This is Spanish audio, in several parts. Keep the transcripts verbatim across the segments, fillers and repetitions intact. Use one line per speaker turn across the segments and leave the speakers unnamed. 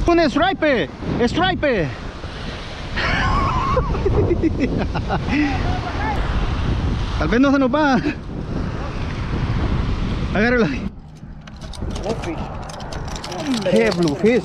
Un stripe, stripe. Tal vez no se nos va. Agárralo. ¡Qué bluefish!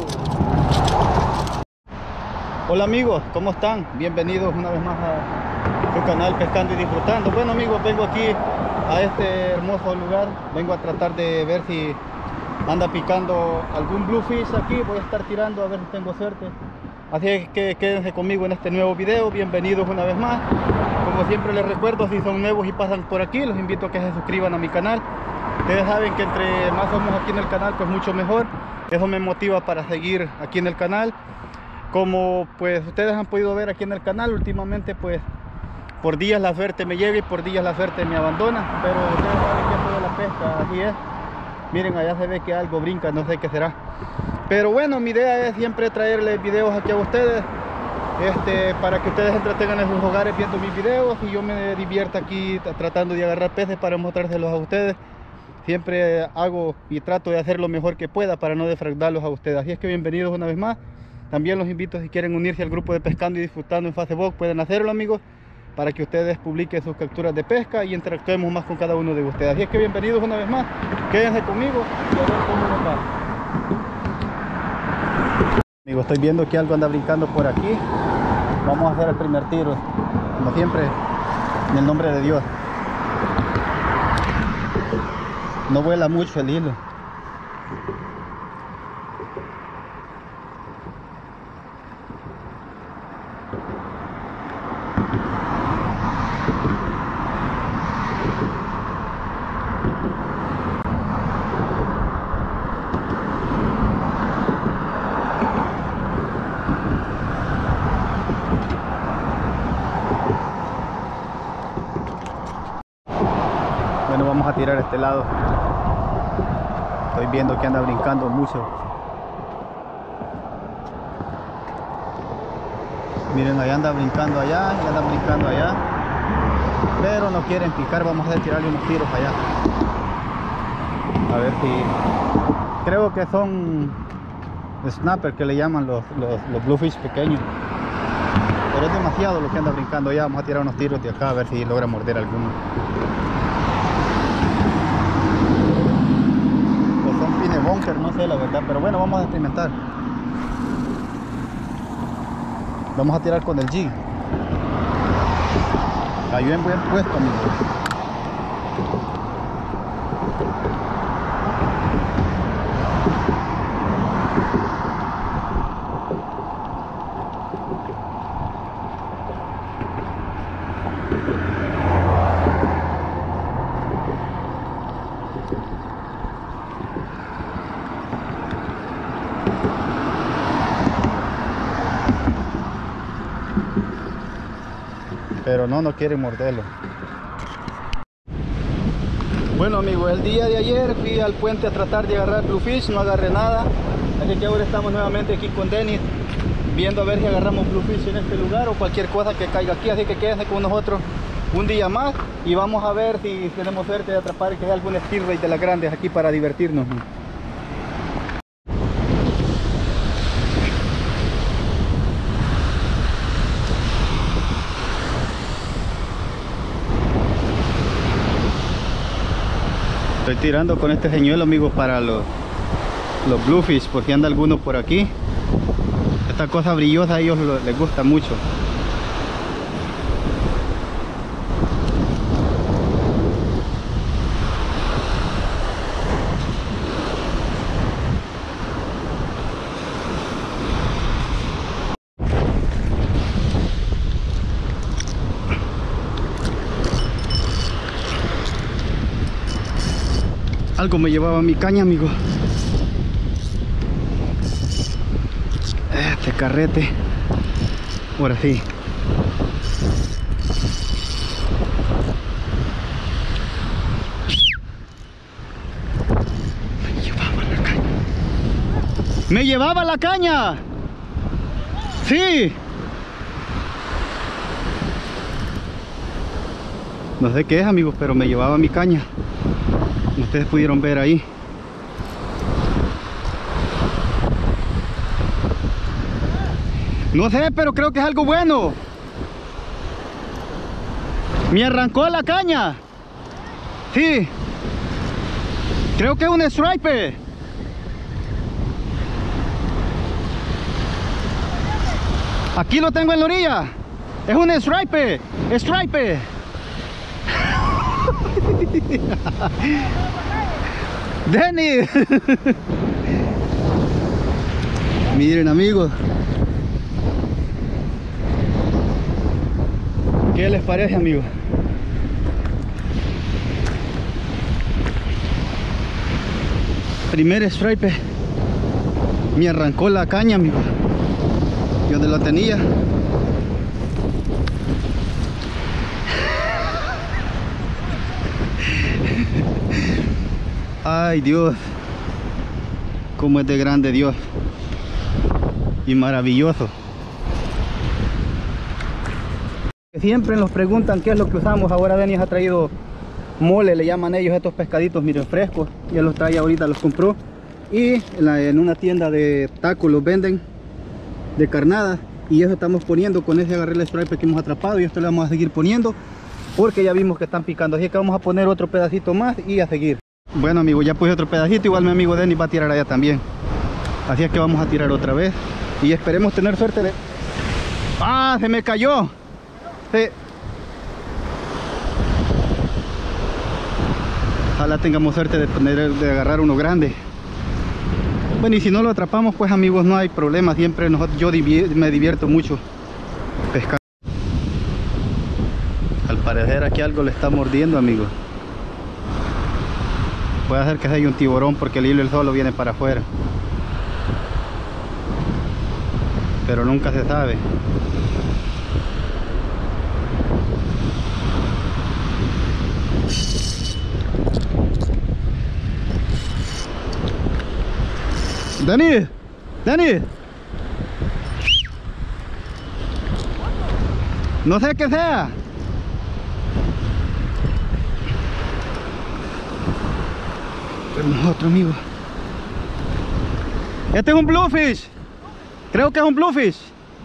Hola amigos, ¿cómo están? Bienvenidos una vez más a su canal Pescando y Disfrutando. Bueno amigos, vengo aquí a este hermoso lugar. Vengo a tratar de ver si anda picando algún bluefish aquí. Voy a estar tirando a ver si tengo suerte. Así que quédense conmigo en este nuevo video. Bienvenidos una vez más. Como siempre les recuerdo, si son nuevos y pasan por aquí, los invito a que se suscriban a mi canal. Ustedes saben que entre más somos aquí en el canal, pues mucho mejor. Eso me motiva para seguir aquí en el canal. Como pues ustedes han podido ver aquí en el canal, últimamente pues por días la suerte me llega y por días la suerte me abandona. Pero ustedes saben que esto de la pesca así es. Miren, allá se ve que algo brinca, no sé qué será. Pero bueno, mi idea es siempre traerles videos aquí a ustedes, este, para que ustedes entretengan en sus hogares viendo mis videos y yo me divierta aquí tratando de agarrar peces para mostrárselos a ustedes. Siempre hago y trato de hacer lo mejor que pueda para no defraudarlos a ustedes. Así es que bienvenidos una vez más. También los invito, si quieren unirse al grupo de Pescando y Disfrutando en Facebook, pueden hacerlo amigos, para que ustedes publiquen sus capturas de pesca y interactuemos más con cada uno de ustedes. Así es que bienvenidos una vez más. Quédense conmigo y a ver cómo nos va. Amigos, estoy viendo que algo anda brincando por aquí. Vamos a hacer el primer tiro, como siempre, en el nombre de Dios. No vuela mucho el hilo. Bueno, vamos a tirar a este lado. Estoy viendo que anda brincando mucho. Miren, allá anda brincando allá y anda brincando allá. Pero no quieren picar, vamos a tirarle unos tiros allá. A ver si... Creo que son snapper que le llaman los, los, los bluefish pequeños. Pero es demasiado lo que anda brincando allá. Vamos a tirar unos tiros de acá a ver si logra morder alguno. Bunker, no sé la verdad, pero bueno, vamos a experimentar. Vamos a tirar con el jig. Cayó en buen puesto, amigo. Pero no, no quiere morderlo. Bueno amigos, el día de ayer fui al puente a tratar de agarrar bluefish, no agarré nada. Así que ahora estamos nuevamente aquí con Dennis, viendo a ver si agarramos bluefish en este lugar o cualquier cosa que caiga aquí. Así que quédense con nosotros un día más y vamos a ver si tenemos suerte de atrapar que hay algún steelbait de las grandes aquí para divertirnos. Estoy tirando con este señuelo amigos para los, los bluefish, por si anda alguno por aquí. Esta cosa brillosa a ellos lo, les gusta mucho. Algo me llevaba mi caña, amigo. Este carrete. Ahora sí. Me llevaba la caña. ¡Me llevaba la caña! ¡Sí! No sé qué es, amigos, pero me llevaba mi caña. Como ustedes pudieron ver ahí. No sé, pero creo que es algo bueno. Me arrancó la caña. Sí. Creo que es un striper. Aquí lo tengo en la orilla. Es un striper. Striper. Denny. Miren, amigos. ¿Qué les parece, amigos? Primer stripe. Me arrancó la caña, amigo. Y donde lo tenía. Ay, Dios. Cómo es de grande Dios. Y maravilloso. Siempre nos preguntan qué es lo que usamos. Ahora Denis ha traído mole, le llaman ellos estos pescaditos, miren, frescos. Ya los trae ahorita, los compró. Y en, la, en una tienda de tacos los venden de carnada. Y eso estamos poniendo con ese agarré el stripe que hemos atrapado. Y esto le vamos a seguir poniendo porque ya vimos que están picando. Así que vamos a poner otro pedacito más y a seguir. Bueno, amigos, ya puse otro pedacito. Igual mi amigo Denis va a tirar allá también. Así es que vamos a tirar otra vez. Y esperemos tener suerte de... ¡Ah! Se me cayó. Se... Ojalá tengamos suerte de, poner, de agarrar uno grande. Bueno, y si no lo atrapamos, pues amigos, no hay problema. Siempre nosotros, yo divier, me divierto mucho pescar. Al parecer aquí algo le está mordiendo, amigos. Puede ser que sea un tiburón porque el hilo el solo viene para afuera. Pero nunca se sabe. Dani, Dani. No sé qué sea. Tenemos otro, amigo. Este es un bluefish. Creo que es un bluefish.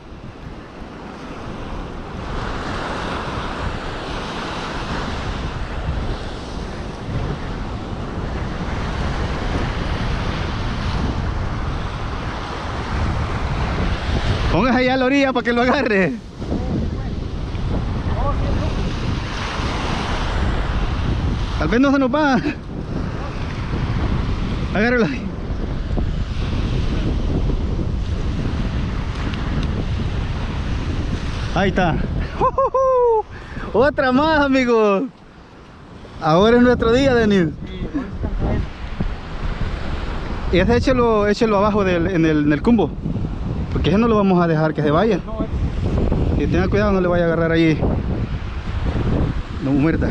Póngase allá a la orilla para que lo agarre. Tal vez no se nos va. Agárralo ahí. Ahí está. ¡Uh! Otra más, amigos. Ahora es nuestro día, Denis. Y ese échelo, échelo abajo del, en, el, en el cumbo. Porque ese no lo vamos a dejar que se vaya. Y tenga cuidado, no le vaya a agarrar ahí. No muerta.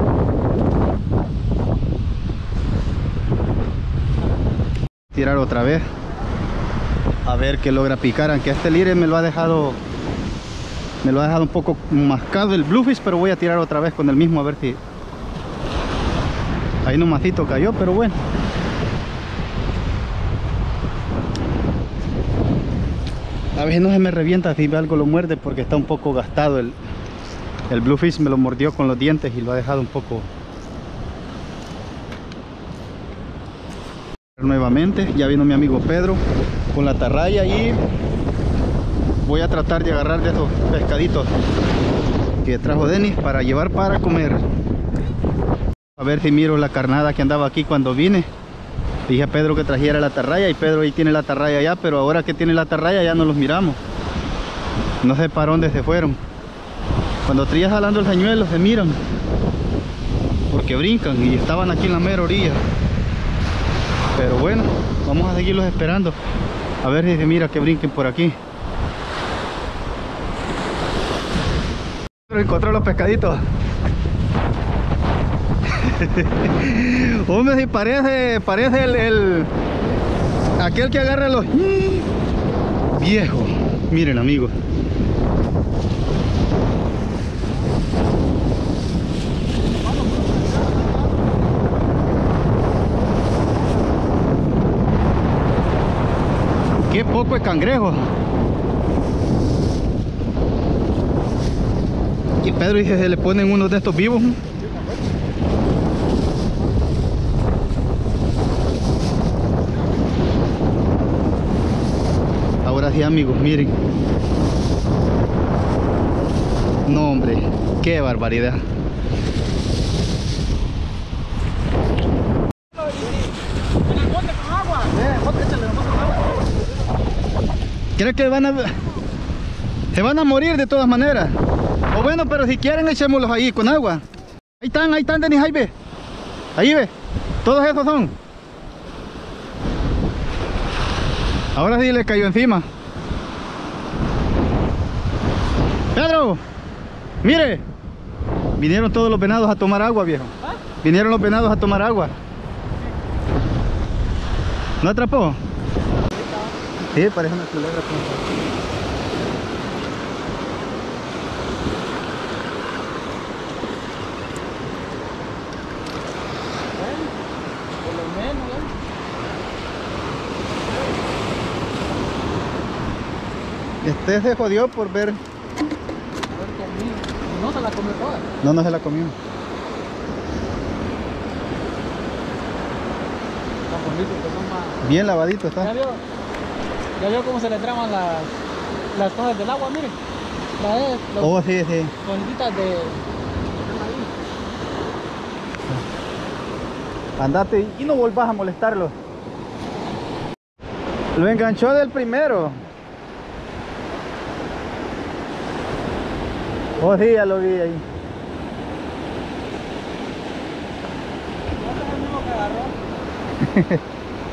Tirar otra vez. A ver qué logra picar. Aunque este lire me lo ha dejado. Me lo ha dejado un poco mascado el bluefish. Pero voy a tirar otra vez con el mismo a ver si. Ahí nomasito cayó, pero bueno. A veces no se me revienta si algo lo muerde porque está un poco gastado el, el bluefish. Me lo mordió con los dientes y lo ha dejado un poco. Nuevamente, ya vino mi amigo Pedro con la atarraya y voy a tratar de agarrar de esos pescaditos que trajo Denis para llevar para comer. A ver si miro la carnada que andaba aquí cuando vine. Dije a Pedro que trajera la atarraya y Pedro ahí tiene la atarraya ya, pero ahora que tiene la atarraya ya no los miramos. No sé para dónde se fueron. Cuando trillas jalando el señuelo se miran porque brincan y estaban aquí en la mera orilla. Pero bueno, vamos a seguirlos esperando a ver si se mira que brinquen por aquí. Encontró los pescaditos. Hombre, si parece, parece el, el aquel que agarra los viejos. Miren, amigos. Qué poco es cangrejo. Y Pedro dice, se le ponen unos de estos vivos. Ahora sí, amigos, miren. No, hombre, qué barbaridad. ¿Crees que van a... se van a morir de todas maneras? O bueno, pero si quieren echémoslos ahí con agua. Ahí están, ahí están, Denis, ahí ve. Ahí ve. Todos esos son. Ahora sí le cayó encima. Pedro, mire. Vinieron todos los venados a tomar agua, viejo. ¿Ah? Vinieron los venados a tomar agua. ¿No atrapó? Sí, parece una culebra. Este se jodió por ver.
No se la comió toda.
No, no se la comió.
Tan bonito, que son más...
Bien lavadito está.
¿Ya vio? ¿Ya vio cómo se le traban las, las cosas del agua? Mire. La, los,
oh, sí, sí.
Bonitas de...
Andate y no volvás a molestarlo. Lo enganchó del primero. Oh, sí, ya lo vi ahí.
¿No es el mismo que agarró?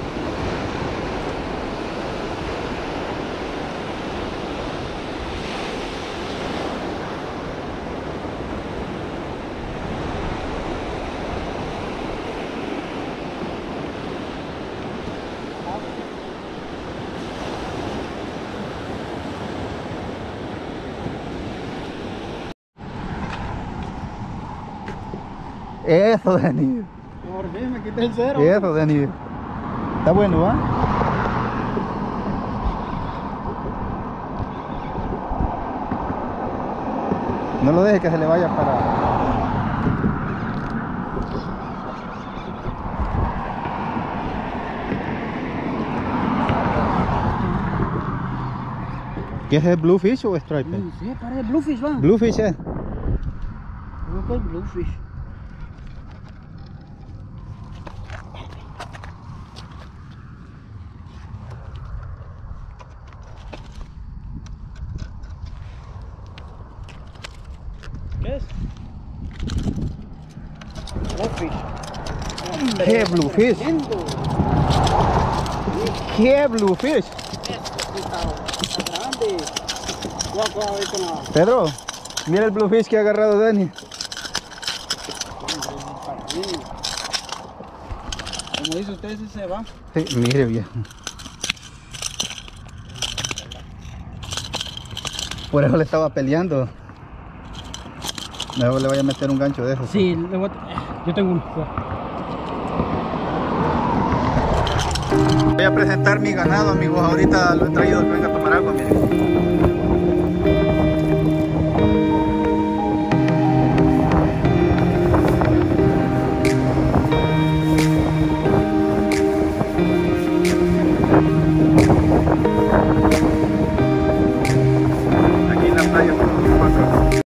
Eso, Denis.
Por fin me quité el cero.
Eso, Denis. Está bueno, ¿va? No lo deje que se le vaya para... ¿Qué es el Bluefish o Stripe?
Sí, parece Bluefish, va.
Bluefish, eh.
Creo que es Bluefish. ¿Qué es? Bluefish.
¿Qué Bluefish? ¿Qué Bluefish?
Grande. Cuidado, cuidado ahí con la...
Pedro, mira el Bluefish que ha agarrado Denis.
Como dice usted, ese se va.
Sí, mire viejo. Por eso le estaba peleando. Mejor le voy a meter un gancho de esos.
Sí, le voy a... yo tengo un...
Voy a presentar mi ganado, amigos. Ahorita lo he traído, que venga a tomar agua, miren.